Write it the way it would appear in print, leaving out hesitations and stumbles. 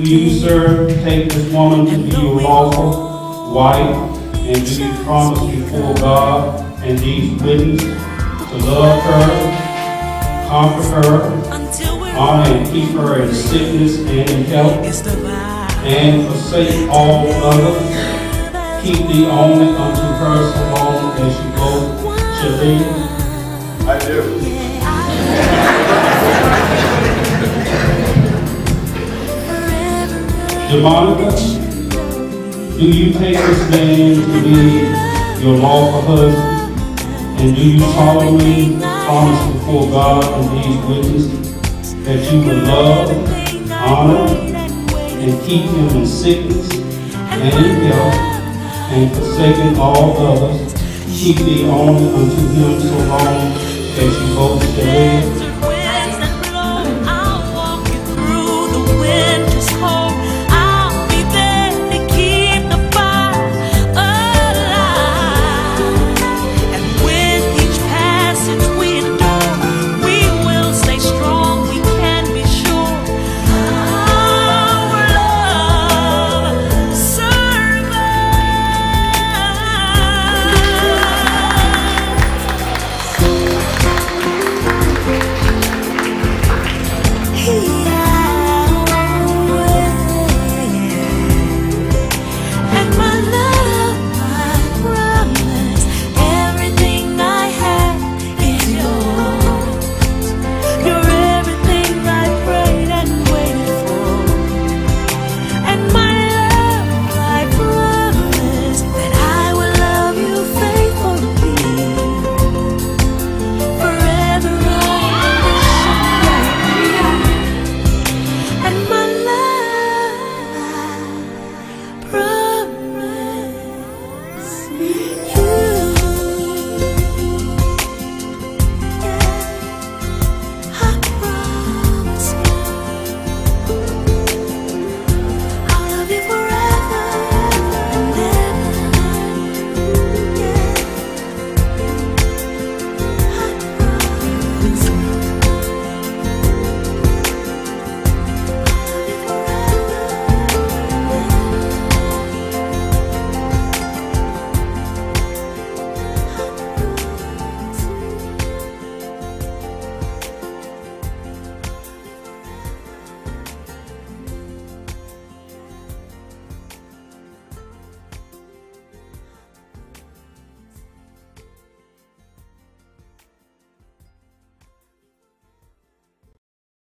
you, sir, take this woman to be your lawful wife, and do you promise before God and these witnesses to love her, comfort her, honor and keep her in sickness and in health, and forsake all others, keep thee only unto her so long as you both shall live? I do. Jamonica, do you take this man to be your lawful husband, and do you solemnly promise before God and these witnesses that you will love, honor, and keep him in sickness and in health, and forsaking all others, keep thee only unto him so long as you both shall live?